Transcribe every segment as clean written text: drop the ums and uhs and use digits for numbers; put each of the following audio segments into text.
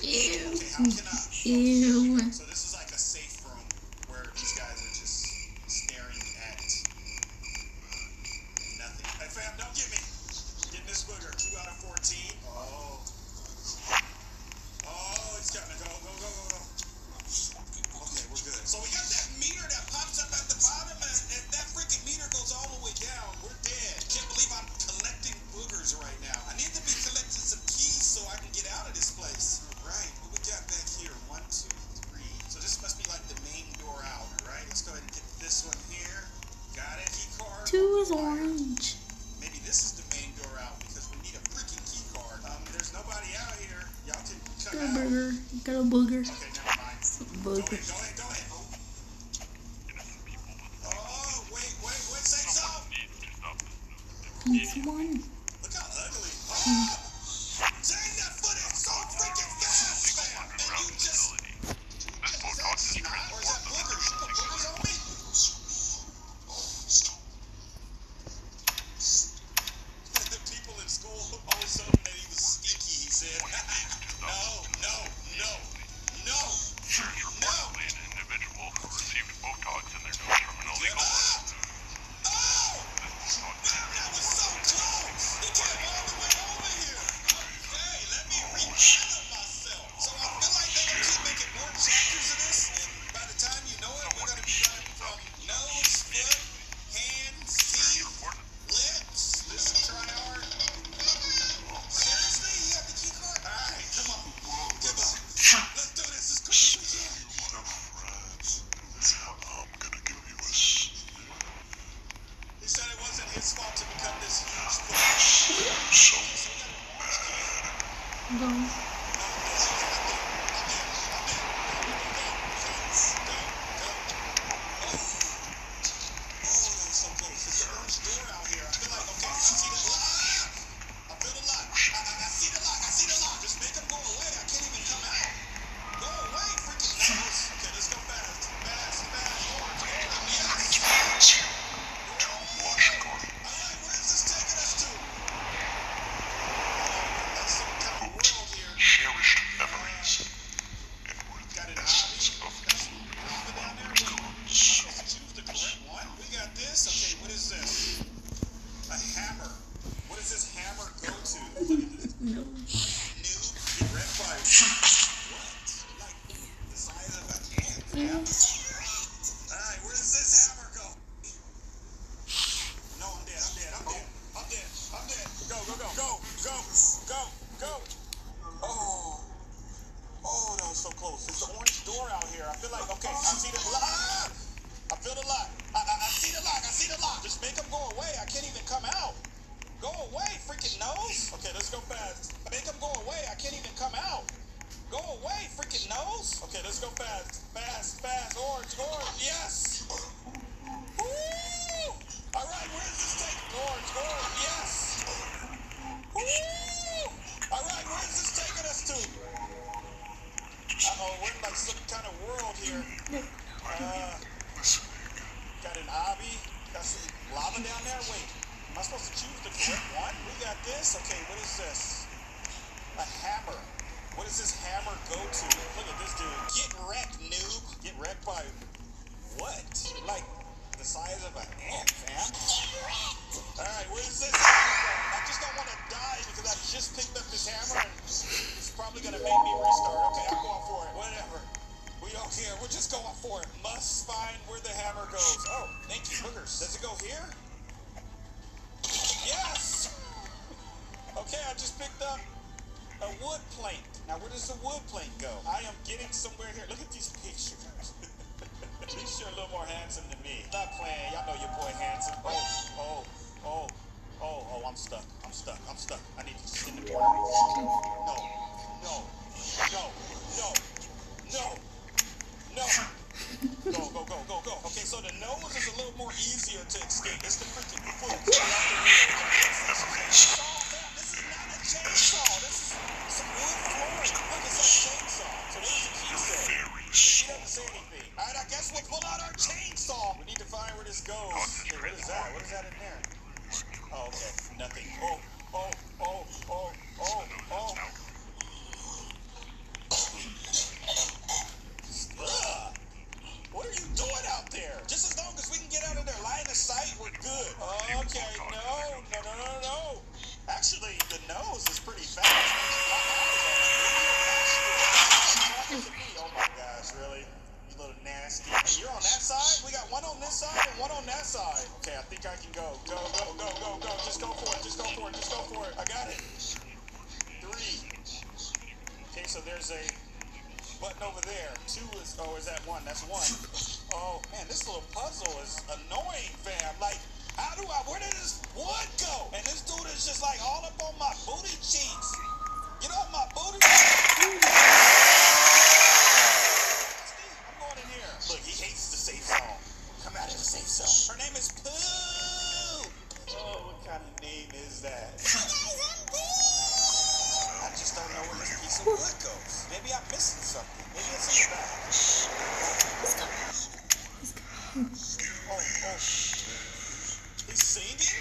Ew. Okay, how can I? Ew. So this is like a safe room where these guys are just staring at nothing. Hey fam, don't get me. Getting this booger. 2 out of 14. Oh. Oh, it's coming. Go, go, go, go, go. Okay, we're good. So we got that meter that pops up at the bottom, and if that freaking meter goes all the way down, we're dead. Can't believe I'm collecting boogers right now. I need to be collecting some keys so I can get out of this place. All right, what we got back here? 1, 2, 3. So this must be like the main door out, all right? Let's go ahead and get this one here. Got it. Key card. 2 is orange. Maybe this is the main door out because we need a freaking key card. There's nobody out here. Y'all can come Got a out. burger. Got a booger. Okay, never mind. Booger. Go ahead, go ahead. Oh, wait, say something. He's one. Look how ugly. Oh! Dang, that foot is so freaking fast, fam. And you just... Is that snot or is that boogers? You put boogers on me? The people in school, all of a sudden that he was stinky, he said. No. Reportedly, an individual who received Botox in their nose from an illegal one. That was so close! He came all the way over here! Okay, let me regather myself. So I feel like they're going to keep making more chapters of this, and by the time you know it, we're going to be running from nose, foot, hands, teeth, lips. This is try hard. Seriously? You have the key card? Alright, come on. Give up. Let's do this as quick as we can. He said it wasn't his fault to become this huge fool. Go. so there's a button over there. 2 is, oh, is that 1? That's 1. Oh, man, this little puzzle is annoying, fam. Like, where did this wood go? And this dude is just like all up on my booty cheeks. Get off my booty. I'm going in here. Look, he hates the safe zone. Come out of the safe zone. Her name is Pooh. Oh, what kind of name is that? I just don't know where this piece of wood goes. Maybe I'm missing something. Maybe it's in the back. Oh. He's singing?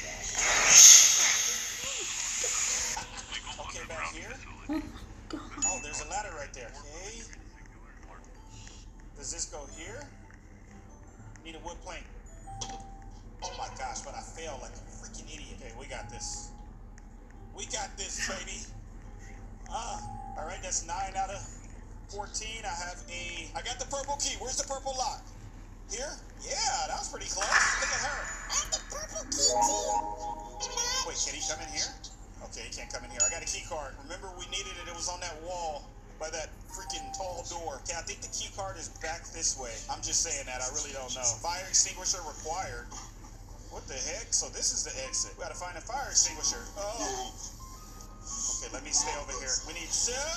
Okay, back here. Oh my god. Oh, there's a ladder right there. Okay. Does this go here? Need a wood plank. Oh my gosh, but I failed like a freaking idiot. Okay, we got this. We got this, baby. Alright, that's 9 out of 14. I got the purple key. Where's the purple lock? Here? Yeah, that was pretty close. Look at her. I have the purple key too. Wait, can he come in here? Okay, he can't come in here. I got a key card. Remember, we needed it. It was on that wall by that freaking tall door. Okay, I think the key card is back this way. I'm just saying that. I really don't know. Fire extinguisher required. What the heck? So this is the exit. We gotta find a fire extinguisher. Oh. Okay, let me stay over here. We need...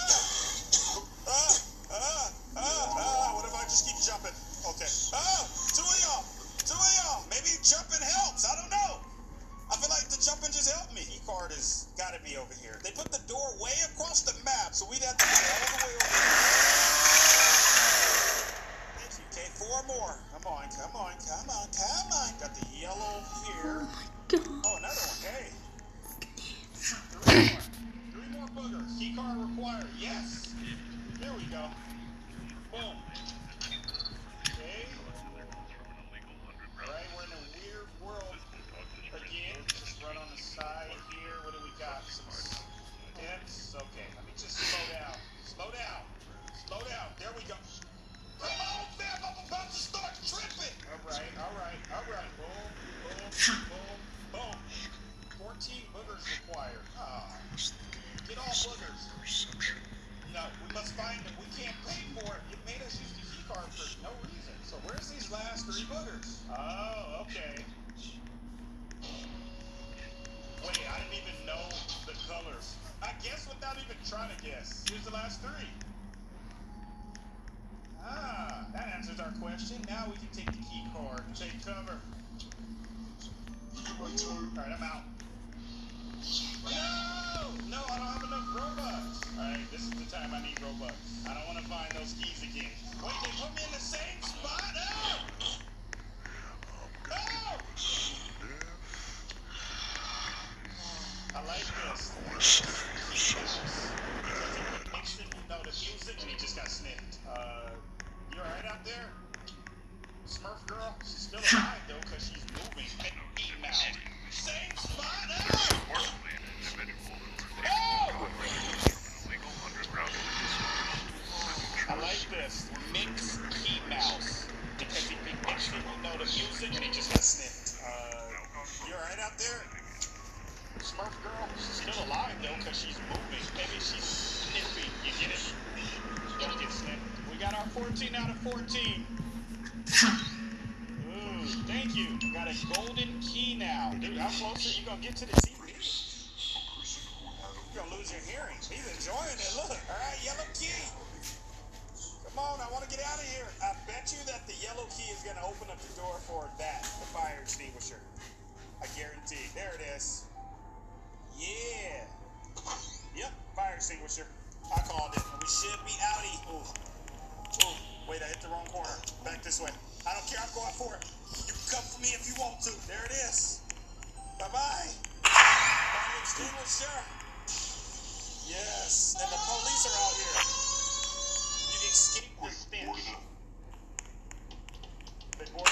What if I just keep jumping? Okay. Two of y'all. Maybe jumping helps. I don't know. I feel like the jumping just helped me. Key card has got to be over here. They put the door way across the map, so we'd have to go all the way over here. Okay, 4 more. Come on. Got the yellow here. Oh my god. Oh, another one. Hey. 3 more boogers. Key card required. Yes. There we go. Boom. Okay. Alright, we're in a weird world again. Just run on the side here. What do we got? Some steps. Okay, let me just slow down. There we go. Come on, fam. I'm about to start tripping. Alright. Boom. 14 boogers required. Get all boogers. No, we must find them. We can't pay for it. It made us use the key card for no reason. So where's these last 3 boogers? Oh, okay. Wait, I didn't even know the colors. I guess without even trying to guess. Here's the last 3. That answers our question. Now we can take the key card and take cover. Alright, I'm out. No, I don't have enough Robux. Alright, this is the time I need Robux. I don't want to find those keys again. Wait, they put me in the same spot? Oh! I like this. Instant, you know the music, and he just got sniffed. You alright out there? Smurf girl? She's still alive though, because she's moving. Now. Same spot? I like this. Mix key mouse. Because he instantly know the music and he just got sniffed. You alright out there? Smurf girl? She's still alive though, because she's moving. Maybe she's sniffing. You get it? Don't get sniffed. We got our 14 out of 14. Ooh, thank you. Got a golden key now. Dude, how close are you gonna get to the TV? You're gonna lose your hearing. He's enjoying it. Look. Alright, yellow key. Come on, I want to get out of here. I bet you that the yellow key is gonna open up the door for that, the fire extinguisher. I guarantee. There it is. Yeah. Yep, fire extinguisher. I called it. We should be outie. Ooh. Wait, I hit the wrong corner. Back this way. I don't care. I'm going for it. You can come for me if you want to. There it is. Bye-bye. Fire extinguisher. Yes. And the police are out here. You can escape the stench. Big boy.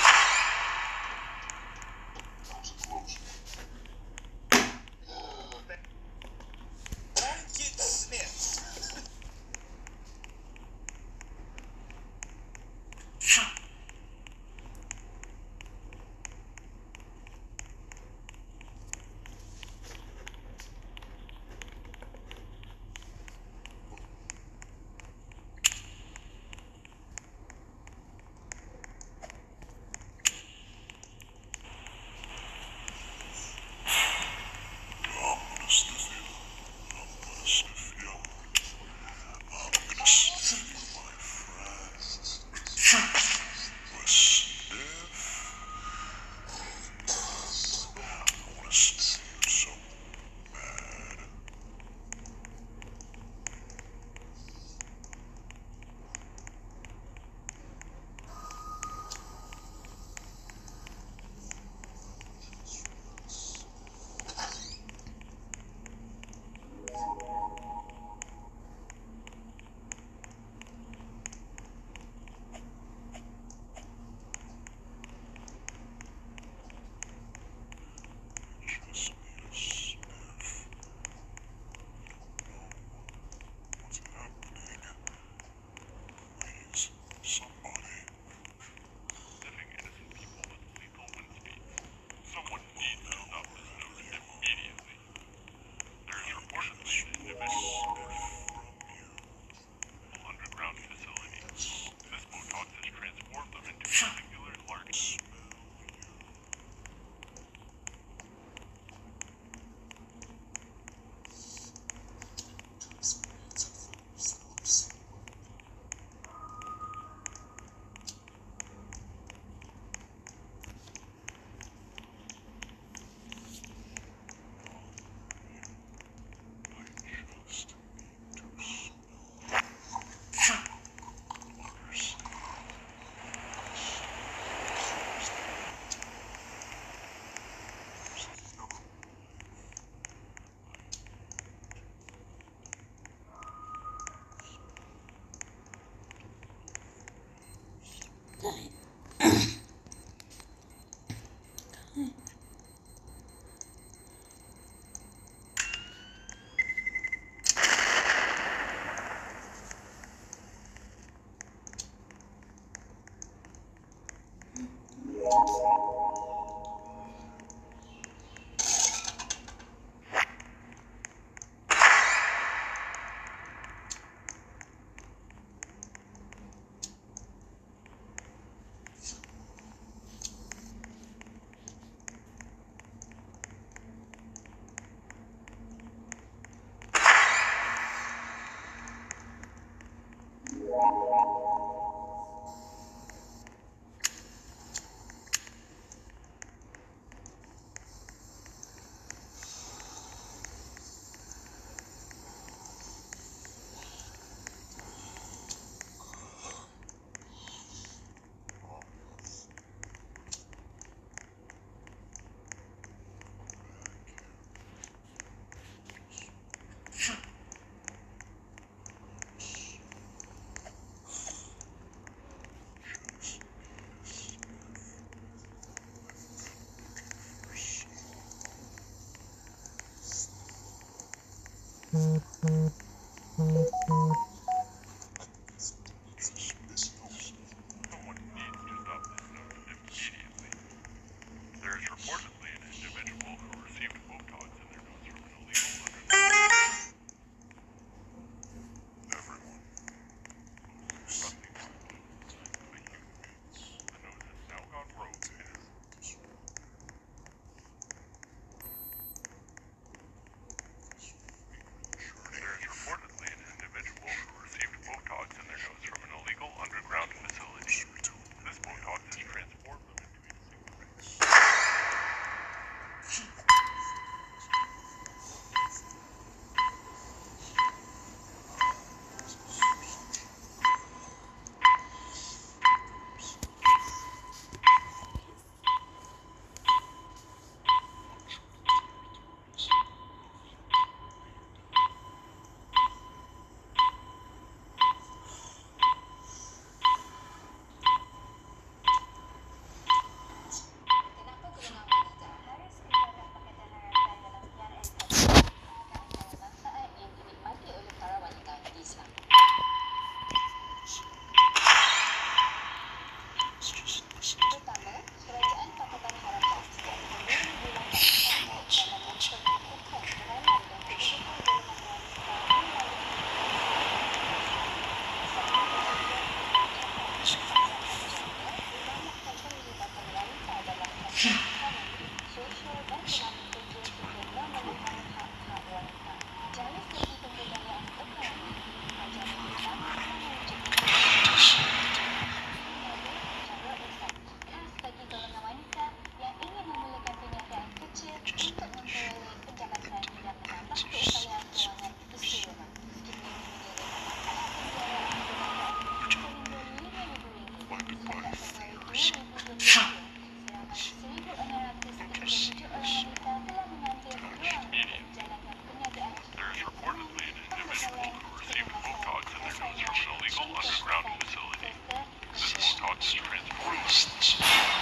Don't get sniffed. Someone needs to stop this note immediately. There is reportedly an individual who received Botox in their nose from an illegal underground. Everyone, nothing but you. The nose has now gone rogue and is There is reportedly an individual who received Botox in their nose from an illegal underground facility. This Botox has transformed them into a cigarette. Kenapa golongan wanita harus dipandang pakai tenerakan dalam PRN kabinet dan manfaat yang dinikmati oleh para wanita di Islam? Pertama, Kerajaan Pakatan Harapan sedang bermula-mulakan usaha dalam memperkukuhkan peranan dan kedudukan golongan wanita melalui penglibatan wanita dalam kampanye ekonomi, sosial dan tenaga kerja sehingga memenuhi hak-hak wanita. Dari segi pemberdayaan ekonomi, kerajaan bersama mewujudkan khas bagi golongan wanita yang ingin memulakan perniagaan kecil untuk memperoleh pendapatan dan menambah keupayaan kewangan isi rumah. Kini menyediakan manfaat pembiayaan perniagaan sehingga RM5,000 sejak Februari 2022. Seramai 1,637 orang wanita telah mengambil peluang untuk menjalankan perniagaan There is reportedly an individual who received Botox in their nose from an illegal underground facility. This Botox has transformed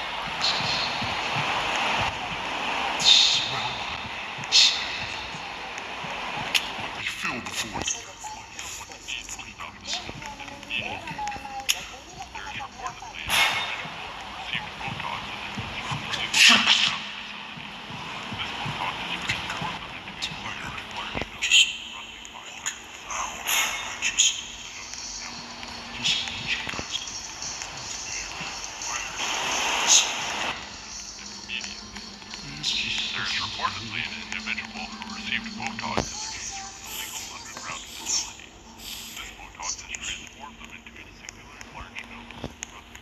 Let me fill the void. Someone needs to stop this note immediately. There is reportedly an individual who received Botox in their nose from an illegal underground facility. This Botox has transformed them into a large nose, roughly 5 times the size. The nose is now immediately. There is reportedly an individual who received Botox in their nose from an illegal underground facility. This Botox has transformed them into a singular large nose, roughly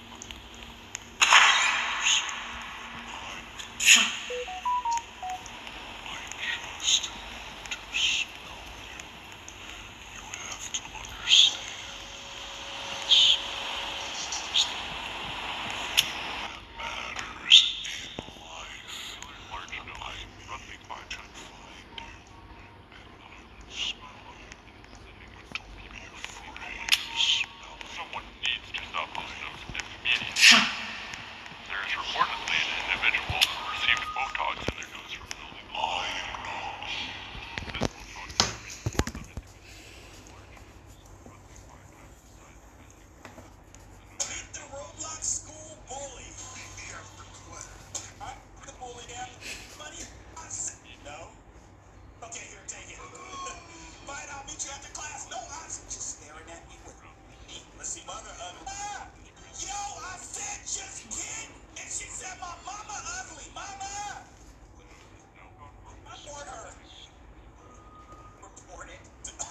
5 I just want to smell you. You have to understand that smell is the only thing that matters in life. large nose, roughly 5 times the Find you, and I will smell you. But don't be afraid to smell me. Someone needs to stop this nose immediately. There is reportedly an individual who received Botox in their nose from an illegal I know. This Botox has transformed them into a large nose, roughly 5 times the size of a Meet the Roblox school bully. Meet me after class. I'm the bully now. Buddy, I said no. Okay, here, take it. Fine, I'll meet you after class. No, I was just staring at me with let's see, mother ugly. Ah! Yo, I said just kidding. And she said my mama ugly. Mama! Report her. Report it.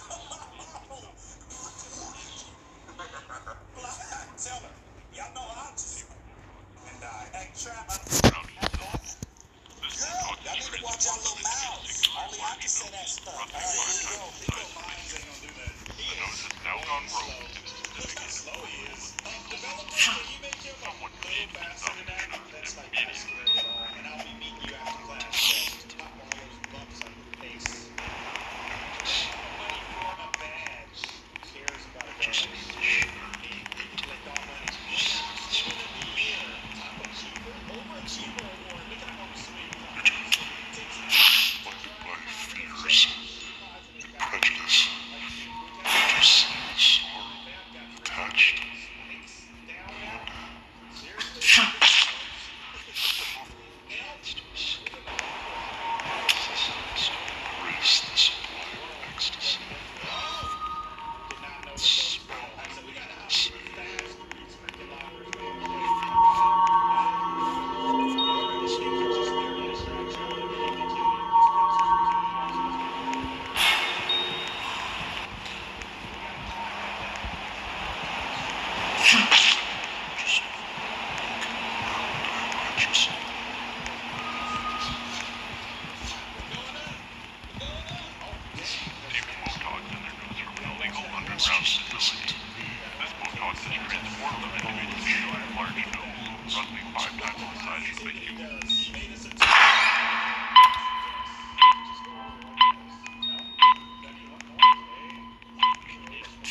Tell her. Y'all know I'll just and hey, Trap. around himself. This Girl, Botox y'all has need to watch transformed your them little into a mouths. singular Only I large can say that nose, stuff. roughly All 5 right, here times you the go. size of a Minds ain't gonna do that. The nose has now gone rogue and is How slow he is. Developer, illegal. can you make him a Someone little needs to faster stop than this that? nose That's like immediately. and I'll be meeting you after class. So pop all those bumps on your face. Money for a badge. Who cares about a badge? Like all money. Student of the year. Top achiever. Overachiever award. Look at how sweet. But my fears, prejudice,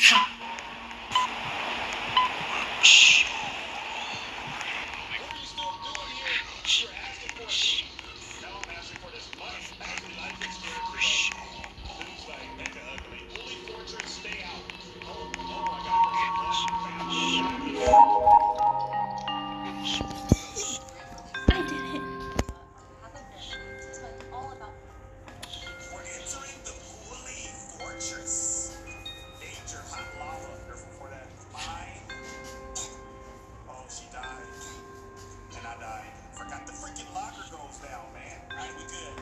I did it. We're entering the Woolly Fortress. Danger, hot lava. Careful for that mine. Oh, she died. And I died. Forgot the freaking locker goes down, man. Alright, we good.